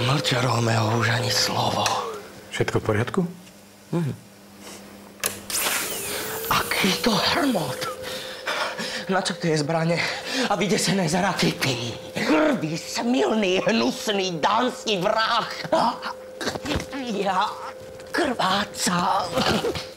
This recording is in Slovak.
Mlča, Rómeo, už ani slovo. Všetko v poriadku? Aký to hrmot. Na čo tie zbrane a vydesené za rakety? Hrdý, smilný, hnusný, dánsky vrah. Ja krvácam.